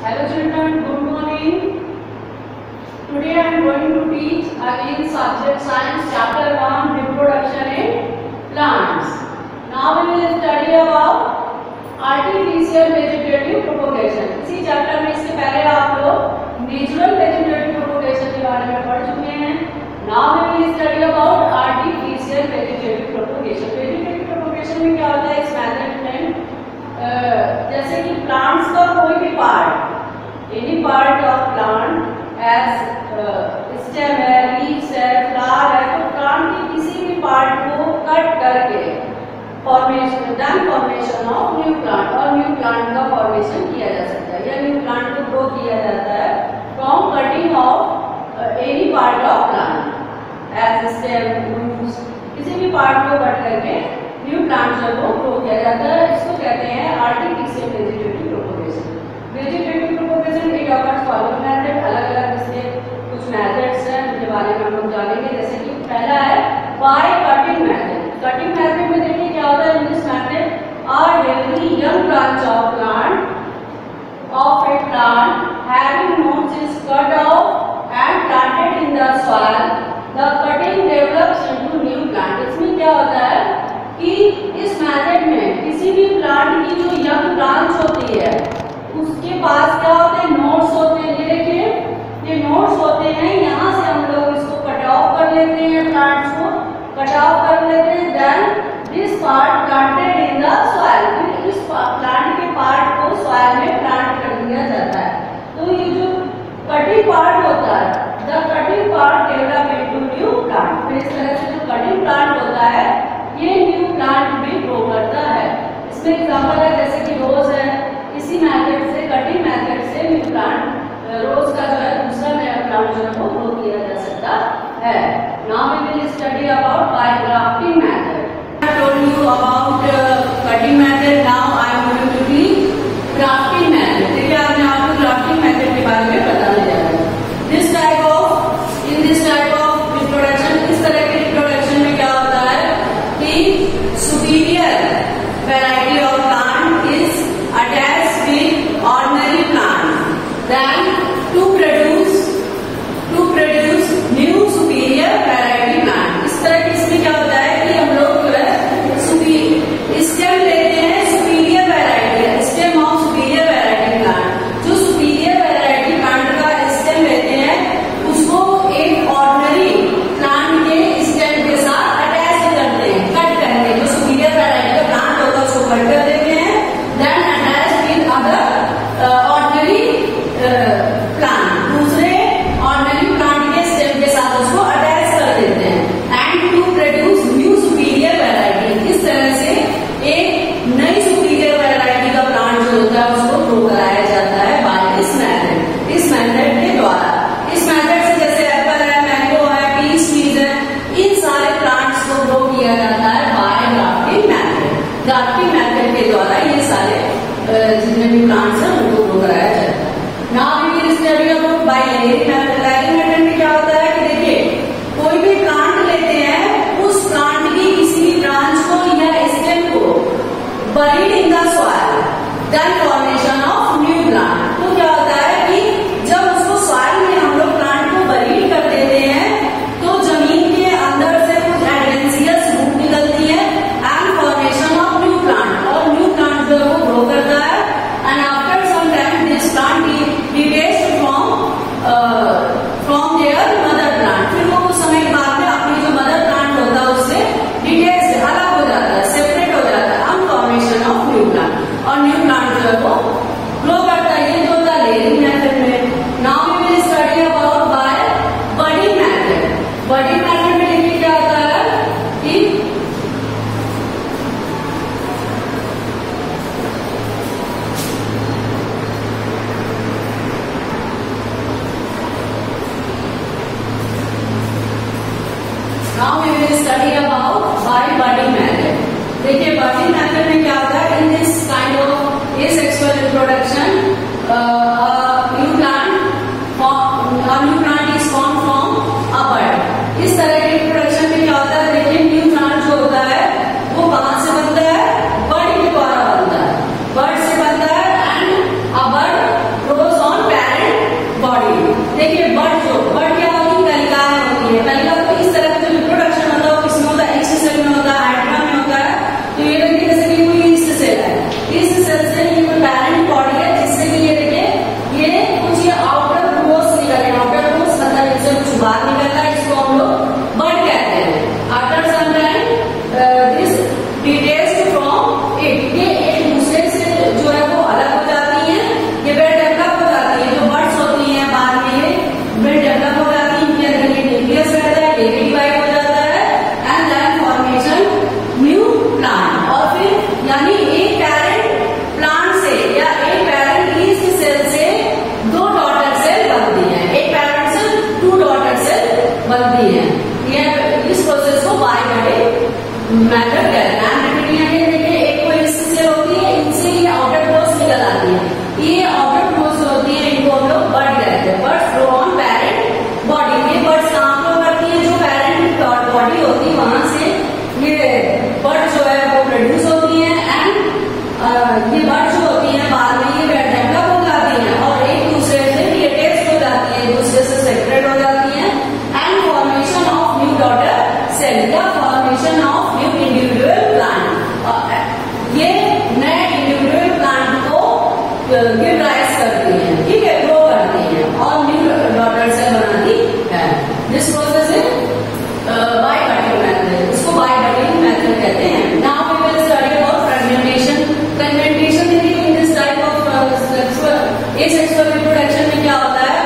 Hello children, good morning. Today I am going to teach again subject science chapter 1 reproduction in plants. Now we will study about artificial vegetative propagation. इसी chapter में इससे पहले आप लोग natural vegetative propagation के बारे में पढ़ चुके हैं. Now we will study about artificial vegetative propagation. Vegetative propagation में क्या होता है इस मेथड में? जैसे कि प्लांट्स का कोई भी part, any part of plant as stem है, लीव्स है, फ्लावर है, तो प्लांट के किसी भी पार्ट को कट करके फॉर्मेशन ऑफ न्यू प्लांट और न्यू प्लांट का फॉर्मेशन किया जा सकता है या न्यू प्लांट को ग्रो किया जाता है from cutting of any part of plant as stem, roots, किसी भी पार्ट को कट करके न्यू प्लांट को ग्रो किया जाता है. इसको कहते हैं artificial vegetative propagation. Vegetative propagation एक अपर फॉलो मेथड, अलग अलग इसके कुछ मेथड्स हैं उनके बारे में हम लोग जानेंगे. जैसे कि पहला है by cutting method. Cutting method में देखिए क्या होता है. In this method are healthy young branch of a plant having nodes is cut off and planted in the soil. The cutting develops into new plant. इसमें क्या होता है कि इस मेथड में किसी भी प्लांट की जो यंग ब्रांच होती है उसके पास क्या होते हैं, नोट्स होते हैं. ये देखिए ये नोट्स होते हैं. यहाँ से हम लोग इसको कट ऑफ कर लेते हैं, प्लांट्स को कट ऑफ कर लेते हैं. Then this part planted in the soil. फिर इस प्लांट के पार्ट को सॉइल में प्लांट कर दिया जाता है. तो ये जो कटिंग पार्ट होता है, the cutting part develop into new plant. फिर इस तरह से जो कटिंग प्लांट होता है ये न्यू प्लांट भी ग्रो करता है. इसमें एग्जांपल है जैसे कि रोज है. इसी मेथड से, कटिंग मेथड से न्यू प्लांट, रोज का जो है दूसरा नया प्लांट जो है वो ग्रो किया जा सकता है. Now we will study about by grafting method. I told you about cutting method. Now I am going to teach grafting method. देखिए आज मैं आपको ग्राफ्टिंग मेथड के बारे में बताने जा रहा हूँ. दिस टाइप ऑफ रिप्रोडक्शन, इस तरह के रिप्रोडक्शन में क्या होता है कि superior variety of plant is attached with ordinary plant. Then to produce new superior variety plant. इस तरह की इसमें क्या होता है कि हम लोग जो है स्टेम लेते हैं superior variety, stem of superior variety plant. जो superior variety plant का स्टेम लेते हैं उसको एक ordinary plant के स्टेम के साथ अटैच करते हैं, कट करके. जो superior variety का plant होता है उसको कट कर देते हैं. Then attach with other ordinary plant. दूसरे ordinary plant के stem के साथ उसको अटैच कर देते हैं. And to produce new superior variety. इस तरह से एक नई superior variety का plant जो होता है उसको ग्रो कराया जाता है by this method. इस मेथड के द्वारा. इस मेथड से जैसे एप्पल है, मैंगो है, पीच है, इन सारे प्लांट्स को ग्रो किया जाता है by grafting method. Grafting method के द्वारा ये सारे जितने भी प्लांट्स हैं उनको ग्रो कराया जाता है. Now we will study about by layering method. Layering method में क्या होता है कि देखिए कोई भी प्लांट लेते हैं, उस प्लांट की किसी भी ब्रांच को या स्टेम को buried in the soil, then formation of new plant. तो क्या होता है कि जब उसको सॉइल में हम लोग प्लांट को बरीड कर देते हैं तो जमीन के अंदर से कुछ एडवेंशियस रूट निकलती है and formation of new plant. और न्यू प्लांट जो है वो ग्रो करता है. And after some time this plant detached from their mother plant. फिर वो कुछ समय के बाद में अपनी जो मदर प्लांट होता है उससे डिटेच अलग हो जाता है, सेपरेट हो जाता है. And formation of new plant. और न्यू प्लांट जो है वो मैथड कहते हैं। देखिए एक कोई सेल होती है, इनसे ये आउटर ग्रोथ निकल आती है। ये आउटर ग्रोथ जो होती है इनको हम लोग बर्ड कहते हैं। Birds grow on parent body. ये बर्ड्स कहाँ ग्रो करती है? जो पेरेंट बॉडी होती है वहां से ये बर्ड जो है वो प्रोड्यूस होती है। एंड ये बर्ड जो होती है बाद में ये डेवलप हो जाती है और एक दूसरे से ये अटैच हो जाती है, दूसरे से सेपरेट हो जाती है। And formation of new daughter cell या formation of new individual plant. ये नए इंडिविजुअल प्लांट को गिव राइज करती है, ठीक है, ग्रो करती है और न्यू डॉटर सेल बनाती है। This process is by cutting method. इसको बाय कटिंग मेथड कहते हैं। Now we will study about fragmentation. Fragmentation in this type of sexual reproduction में क्या होता है?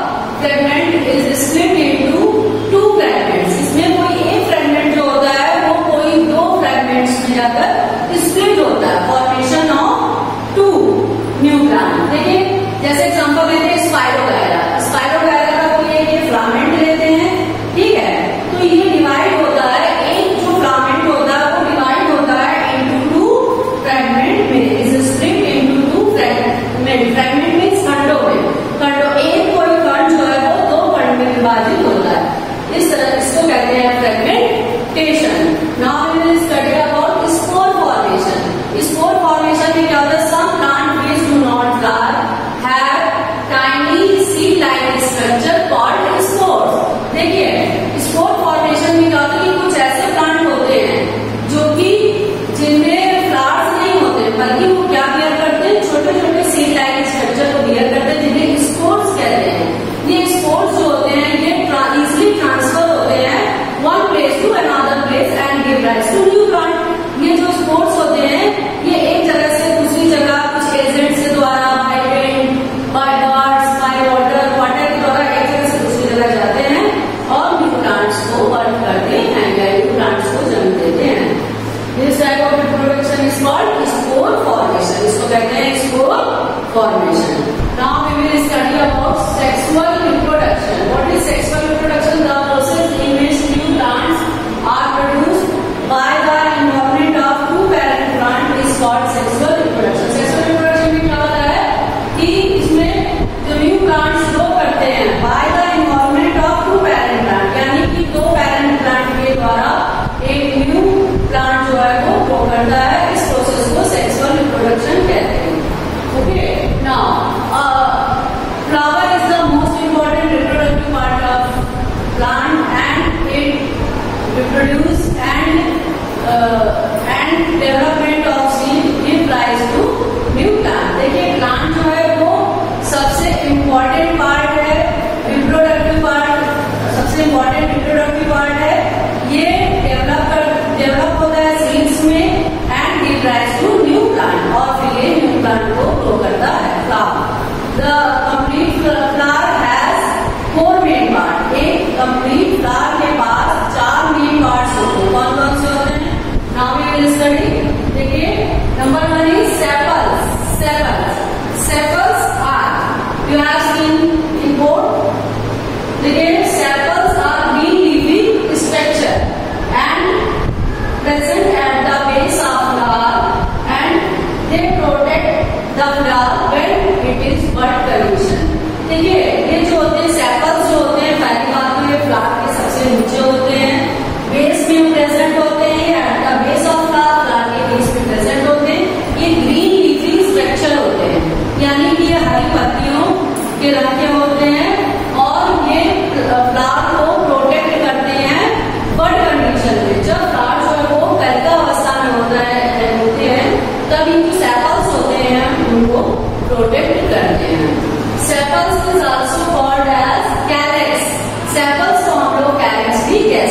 Fragment is split into 2 fragments. इसमें कोई एक फ्रेगमेंट जो होता है वो कोई 2 फ्रेगमेंट्स में जाकर स्प्लिट होता है। Formation of 2 new plant. देखिए जैसे एग्जांपल लेते हैं स्पाइरोगायरा। स्पाइरोगायरा का कोई एक फिलामेंट लेते हैं, ठीक है, तो ये डिवाइड होता है। एक जो फिलामेंट होता है वो डिवाइड होता है इनटू 2 फ्रेगमेंट में। Is split into 2 fragment. Fragment means खंडों में। खंडों एक कोई खंड जो है वो 2 खंड में विभाजित होता है। इस तरह इसको कहते हैं fragmentation. Now we will study about spore formation. Spore formation में क्या होता है? Some plant which do not flower have tiny seed like structure called spores. देखिए स्पोर फॉर्मेशन में क्या होता है कि कुछ ऐसे प्लांट होते हैं जो कि जिनमें फ्लावर्स नहीं होते बल्कि वो क्या बियर करते हैं? छोटे छोटे सीड लाइक स्ट्रक्चर को बियर करते हैं जिन्हें स्पोर्स कहते हैं। ये स्पोर्स जो होते हैं ये इजिली ट्रांसफर होते हैं one place to another place and give rise to new plant. ये जो स्पोर्स होते हैं ये एक जगह से दूसरी जगह कुछ एजेंट के द्वारा, by wind, by birds, by water के द्वारा एक जगह से दूसरी जगह जाते हैं और न्यू प्लांट्स को बर्थ करते हैं या न्यू प्लांट्स को जन्म देते हैं। This type of reproduction is called spore formation. इसको कहते हैं spore formation. Now we will study about sexual reproduction. What is sexual reproduction? The process in which new plants are produced by the involvement of 2 parent plant is called sexual reproduction. Sexual reproduction में क्या होता है कि इसमें जो new plants grow करते हैं by the involvement of 2 parent plant, यानी कि 2 पेरेंट प्लांट के द्वारा एक न्यू प्लांट जो है वो ग्रो करता है। इस प्रोसेस को सेक्सुअल रिप्रोडक्शन कहते हैं। Okay, now flower is the most important reproductive part of plant and it reproduce and development of seed give rise to new plant। देखिए प्लांट जो है वो सबसे इम्पोर्टेंट पार्ट है, रिप्रोडक्टिव पार्ट, सबसे इम्पोर्टेंट रिप्रोडक्टिव पार्ट है। ये develop होता है सीड्स में and give rise to new plant और फिर ये न्यू प्लांट को ग्रो करता है। Flower The complete flower has 4 main parts। एक complete flower के पास 4 main parts होते हैं। कौन कौन से होते हैं? Now we will study। देखिए number 1 is sepals। Sepals are you have seen in board। देखिए sepals are green leafy structure and present at the base of flower and they protect the flower when it is bud condition। देखिए ये जो होते हैं sepals जो होते हैं पहली बात तो ये फ्लावर के सबसे नीचे होते हैं, बेस में प्रेजेंट होते हैं, at the base of flower के बेस में प्रेजेंट होते हैं। ये ग्रीन लीफी स्ट्रक्चर होते हैं, यानी कि ये हरी पत्तियों के रंग के होते हैं और ये फ्लावर को प्रोटेक्ट करते हैं बड कंडीशन में। जब फ्लावर जो है वो कलिका अवस्था में होते हैं तब इनकी सेपल्स होते हैं उनको प्रोटेक्ट करते हैं। Sepals is also called as calyx. Sepals को हम लोग कैलेक्स भी कहते हैं।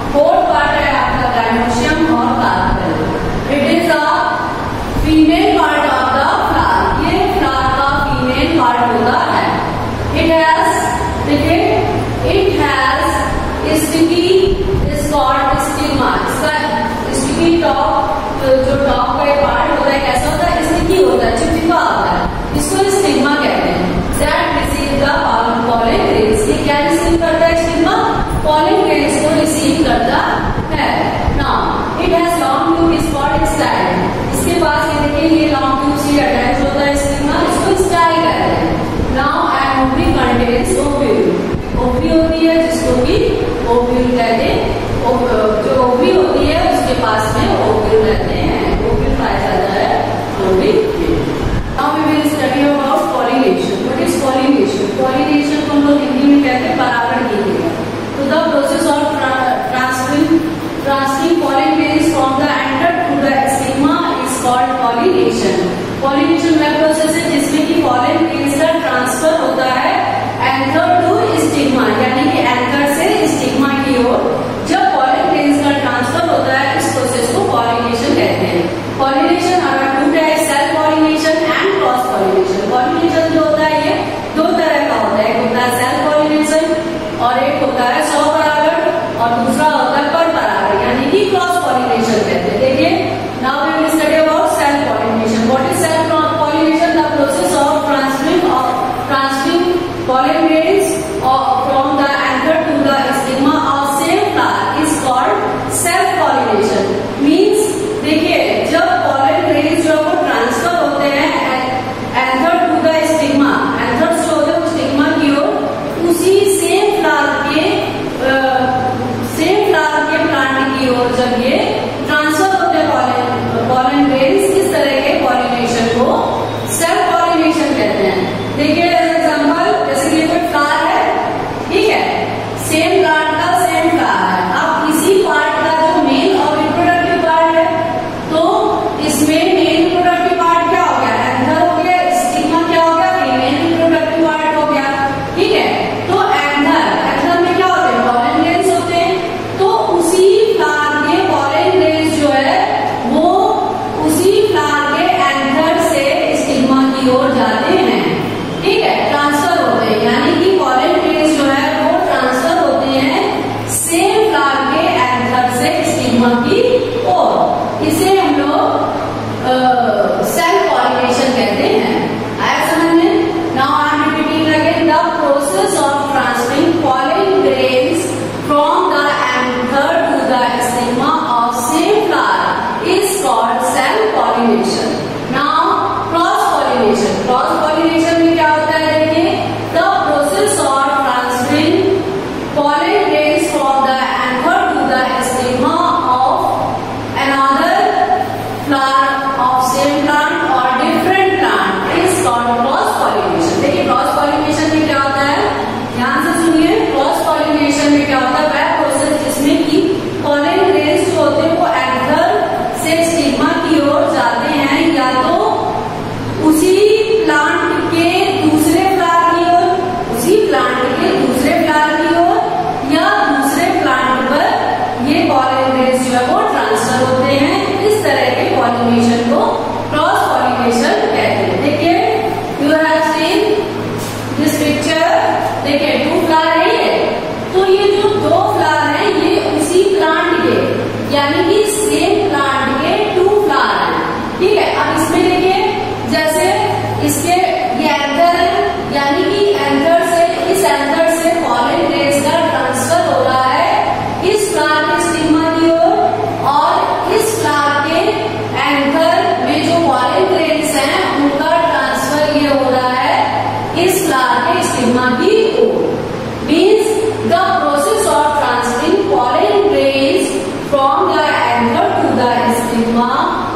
फोर्थ पार्ट है आपका गाइनोशियम और carpel. It is a female part of the flower. ये फ्लावर का फीमेल पार्ट होता है। इट हैज, देखिए, it has sticky spot stigma. इसका स्टिकी टॉप, जो टॉप का पार्ट होता है कैसा होता है, स्टिकी होता है, चिपचिपा होता है, इसको स्टिग्मा कहते हैं। That receive the pollen grains. ये क्या रिसीव करता है स्टिग्मा? पॉलन ग्रेन्स को रिसीव करता है। Now it has long tube spot style. इसके पास ये देखिए, ये लॉन्ग ट्यूब से अटैच होता है स्टिग्मा, इसको स्टाइल कहते हैं। Now an ovary contains ovule. Ovary होती है जिसको कि ओव्यूल कहते हैं। जो ओवरी होती है उसके पास में ओव्यूल रहते हैं, ओव्यूल पाया जाता है ovary. Now we will study about pollination. What is pollination? Pollination को हम लोग हिंदी में कहते हैं परागण की क्रिया। तो the process of transferring pollen grains from the anther to the stigma is called pollination. Pollination वह प्रोसेस है जिसमें कि पॉलन ग्रेन्स का ट्रांसफर होता है एंथर टू स्टिग्मा, यानी कि एंथर से स्टिग्मा की ओर जब पॉलन ग्रेन्स का ट्रांसफर होता है, इस प्रोसेस को पॉलिनेशन कहते हैं। पॉलिनेशन हमारा two type, self pollination and cross pollination. Pollination जो होता है ये दो तरह का होता है, एक होता है सेल्फ पॉलिनेशन और एक होता है स्वपरागण और दूसरा होता है परपरागण, यानी कि क्रॉस पॉलिनेशन कहते हैं। देखिए, now we will study about self pollination. What is self pollination? The process of transferring pollen grains from the anther to the stigma of same flower is called self pollination. Means देखिए, जब pollen grains जो वो transfer होते हैं anther to the stigma, anther जो होते हैं stigma की ओर, उसी सेम फ्लावर के प्लांट की ओर जब ये ट्रांसफर होते हैं pollen grains, इस तरह के पॉलिनेशन को सेल्फ पॉलिनेशन कहते हैं। देखिए एग्जाम्पल, जैसे ये कोई फ्लावर है, ठीक है, सेम प्लांट का सेम फ्लावर है। अब इसी पार्ट का जो मेल और रिप्रोडक्टिव पार्ट है, तो इसमें मेल रिप्रोडक्टिव पार्ट क्या हो गया? एंथर हो गया, स्टिग्मा क्या हो गया? फीमेल रिप्रोडक्टिव पार्ट हो गया, ठीक है। तो एंथर में क्या होते हैं? पॉलन ग्रेन्स होते हैं। तो उसी फ्लावर के पॉलन ग्रेन्स जो है वो उसी फ्लावर के एंथर से स्टिग्मा की ओर जाते हैं, ठीक है, ट्रांसफर होते हैं, यानी कि पॉलन ग्रेन्स जो है वो ट्रांसफर होते हैं सेम फ्लावर के एंथर से स्टिग्मा की ओर। इसे हम लोग सेल्फ पॉलिनेशन कहते हैं। आया समझ में? Now I am repeating again, the process of transferring pollen grains from the anther to the stigma of same flower is called self pollination. Now cross pollination. Cross pollination में क्या होता है? देखिए, the process of transferring pollen grains from the anther to the stigma of another flower of same plant or different plant is called cross pollination। देखिए, cross pollination में क्या होता है, ध्यान से सुनिए। क्रॉस पॉलिनेशन में क्या होता है? वह प्रोसेस जिसमें कि pollen grains जो होते हैं वो एंथर से स्टिग्मा की ओर जाते हैं, या तो उसी प्लांट के दूसरे फ्लावर की ओर, उसी प्लांट के दूसरे फ्लावर की ओर, या दूसरे प्लांट पर ये पॉलन ग्रेन्स जो है वो ट्रांसफर होते हैं। इस तरह के पॉलिनेशन को क्रॉस पॉलिनेशन कहते हैं। देखिए, you have seen this picture. देखिए, टू फ्लावर है ये, तो ये जो दो फ्लावर हैं ये उसी प्लांट के, यानी कि सेम प्लांट के टू फ्लावर हैं, ठीक है। अब इसमें देखिए, जैसे इसके ये एंथर है, यानी कि एंथर से, इस एंथर से पॉलन ग्रेन्स का ट्रांसफर हो रहा है इस फ्लावर के स्टिग्मा की ओर, और इस फ्लावर के एंथर में जो पॉलन ग्रेन्स हैं उनका ट्रांसफर ये हो रहा है इस फ्लावर के स्टिग्मा की ओर। Means the process of transferring pollen grains from the anther to the stigma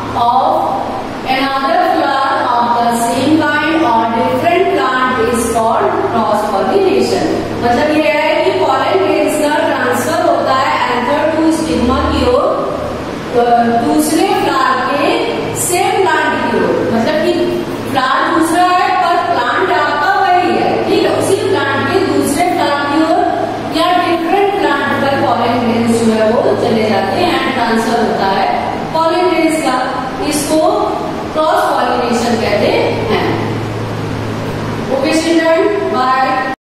of another flower of the same kind or different plant is called cross pollination। मतलब ये है कि pollen grains का transfer होता है anther to stigma की ओर, दूसरे flower के सेम प्लांट की ओर। मतलब कि फ्लावर दूसरा है पर प्लांट आपका वही है, ठीक है, उसी प्लांट के दूसरे फ्लावर की ओर या डिफरेंट प्लांट पर pollen grains जो है वो ट्रांसफर होता है पॉलन ग्रेन्स का, इसको क्रॉस पॉलिनेशन कहते हैं। Okay children, bye.